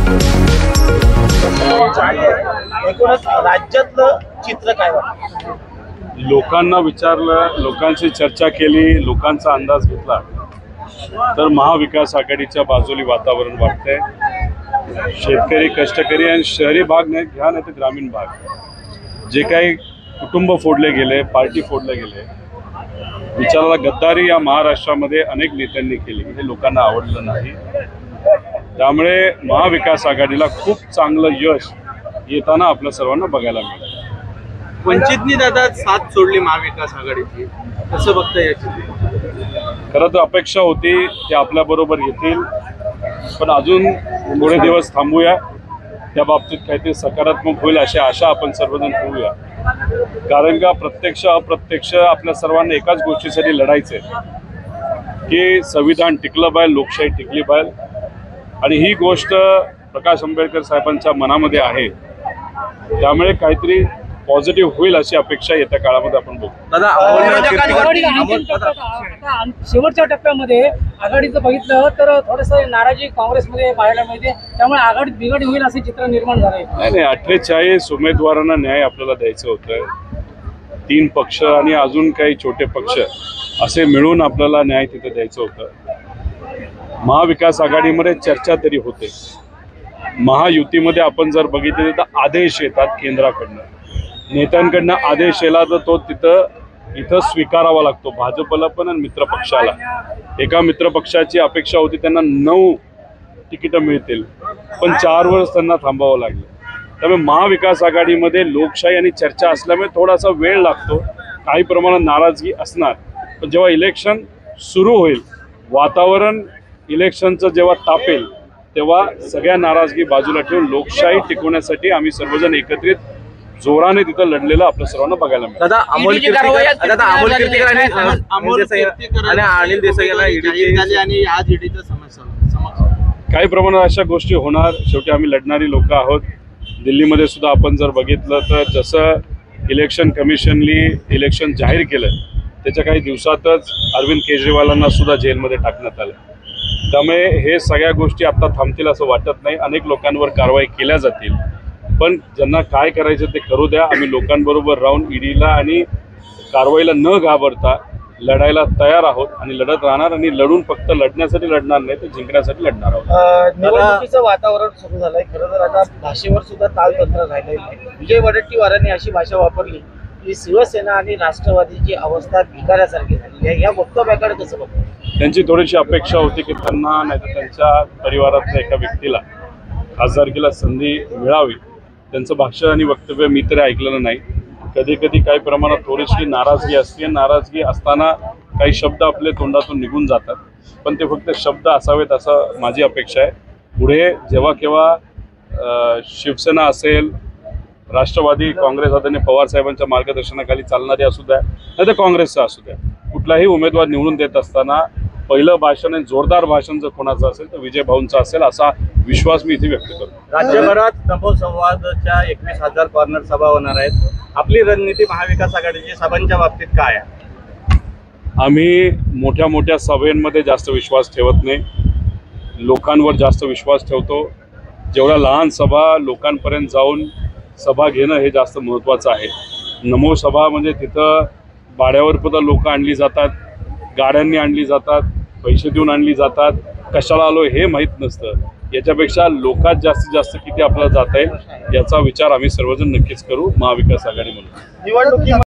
एकूणच राज्यातलं चित्र काय वाटतं? लोकांना विचारलं, लोकांशी चर्चा केली, लोकांचा अंदाज घेतला तर महाविकास आघाडीच्या बाजूली वातावरण वाटतंय। शेतकरी, कष्टकरी आणि शहरी भाग नाही घ्या नाही तर ग्रामीण भाग, जे काही कुटुंब फोडले गेले, पार्टी फोडले गेले, विचाराला गद्दारी या महाराष्ट्रामध्ये अनेक नेत्यांनी केली, हे लोकांना आवडलं नाही। त्यामुळे महाविकास आघाडीला खूप चांगलं यश येताना आपल्या सर्वांना बघायला मिळालं। वंचितनी दादा साथ सोडली महाविकास आघाडीची, कसं बघता याची? खरं तर अपेक्षा होती ते आपल्या बरोबर येतील, पण अजून थोडे दिवस थांबूया, त्या बाबतीत काहीतरी सकारात्मक होईल अशी आशा आपण सर्वजण ठेवूया। कारण का प्रत्यक्ष अप्रत्यक्ष आपल्या सर्वांना एकाच गोष्टीसाठी लढायचं आहे की संविधान टिकलं पाहिजे, लोकशाही टिकली पाहिजे, आणि ही गोष्ट प्रकाश आंबेडकर साहेबांच्या मनामध्ये आहे। त्यामुळे काहीतरी पॉझिटिव्ह होईल अशी अपेक्षा येत्या काळामध्ये आपण बघू। शेवटच्या टप्प्यामध्ये आघाडीचं बघितलं तर थोडंसं नाराजी काँग्रेसमध्ये पाहायला मिळते, त्यामुळे आघाडीत बिघड होईल असे चित्र निर्माण झाले। नाही, 48 उमेदवारांना न्याय आपल्याला द्यायचं होतं। 3 पक्ष आणि अजून काही छोटे पक्ष असे मिळून आपल्याला न्याय तिथे द्यायचं होतं। महाविकास आघाडीमध्ये चर्चा तरी होते, महायुतीमध्ये आपण जर बघितले तर आदेश येतात केंद्राकडनं, नेत्यांकडनं आदेश येला तर तो इथं स्वीकारावा लागतो, भाजपला पण आणि मित्र पक्षाला। एका मित्र पक्षाची अपेक्षा होती त्यांना 9 तिकीटं मिळतील, पण 4 वर्ष त्यांना थांबावं लागलं। त्यामुळे महाविकास आघाडीमध्ये लोकशाही आणि चर्चा असल्यामुळे थोडासा वेळ लागतो, काही प्रमाणात नाराजगी असणार, पण जेव्हा इलेक्शन सुरू होईल, वातावरण इलेक्शनचं जेव्हा तापेल, तेव्हा सगळ्या नाराजगी बाजूला ठेवून लोकशाही टिकवण्यासाठी आम्ही सर्वजण एकत्रित जोराने तिथं लढलेलं आपल्या सर्वांना बघायला मिळालं। दादा अमोल कीर्तिकर आणि अनिल देसाई यांना ईडी आणि आज ईडीच्या समस्या काही प्रमाणात अशा गोष्टी होणार, शेवटी आम्ही लढणारी लोक आहोत। दिल्लीमध्ये सुद्धा आपण जर बघितलं तर जसं इलेक्शन कमिशननी इलेक्शन जाहीर केलं त्याच्या काही दिवसातच अरविंद केजरीवालांना सुद्धा जेलमध्ये टाकण्यात आलं। त्यामुळे हे सगळ्या गोष्टी आता थांबतील असं वाटत नाही, अनेक लोकांवर कारवाई केल्या जातील, पण ज्यांना काय करायचं ते करू द्या। आम्ही लोकांबरोबर राहून ईडीला आणि कारवाईला न घाबरता लढायला तयार आहोत आणि लढत राहणार, आणि लढून फक्त लढण्यासाठी लढणार नाही तर जिंकण्यासाठी लढणार आहोत। निवडणुकीचं वातावरण सुरू झालंय, खरं तर आता भाषेवर सुद्धा तालतंत्र राहिलेलं नाही। विजय वडेट्टीवारांनी अशी भाषा वापरली की शिवसेना आणि राष्ट्रवादीची अवस्था भिकाऱ्यासारखी झाली आहे, या वक्तव्याकडे कसं बघतो? त्यांची थोडीशी अपेक्षा होती की त्यांना नाही तर त्यांच्या परिवारातल्या एका व्यक्तीला खासदारकीला संधी मिळावी। त्यांचं भाषण आणि वक्तव्य मी तरी ऐकलेलं नाही। कधी कधी काही प्रमाणात थोडीशी नाराजगी असते, नाराजगी असताना काही शब्द आपले तोंडातून निघून जातात, पण ते फक्त शब्द असावेत असं माझी अपेक्षा आहे। पुढे जेव्हा केव्हा शिवसेना असेल, राष्ट्रवादी काँग्रेस आदरणीय पवार साहेबांच्या मार्गदर्शनाखाली चालणारे असू द्या नाही तर काँग्रेसचा असू द्या, कुठलाही उमेदवार निवडून देत असताना पहिलं भाषण आणि जोरदार भाषण जर कोणाचं असेल तर विजय भाऊंचा असेल असा विश्वास मी इथे व्यक्त करतो। राज्यभरात नभो संवादच्या 21,000 कॉर्नर सभा होणार आहेत, आपली रणनीती महाविकास आघाडीची सभांच्या बाबतीत काय आहे? आम्ही मोठ्या मोठ्या सभेमध्ये जास्त विश्वास ठेवत नाही, लोकांवर जास्त विश्वास ठेवतो। जेवढ्या लहान सभा लोकांपर्यंत जाऊन सभा घेणं हे जास्त महत्त्वाचं आहे। नमो सभा म्हणजे तिथं भाड्यावर सुद्धा लोक आणली जातात, गाड्यांनी आणली जातात, पैसे देऊन आणली जातात, कशाला आलो हे माहीत नसतं। याच्यापेक्षा लोकात जास्तीत जास्त किती आपल्याला जाता येईल याचा विचार आम्ही सर्वजण नक्कीच करू महाविकास आघाडी म्हणून।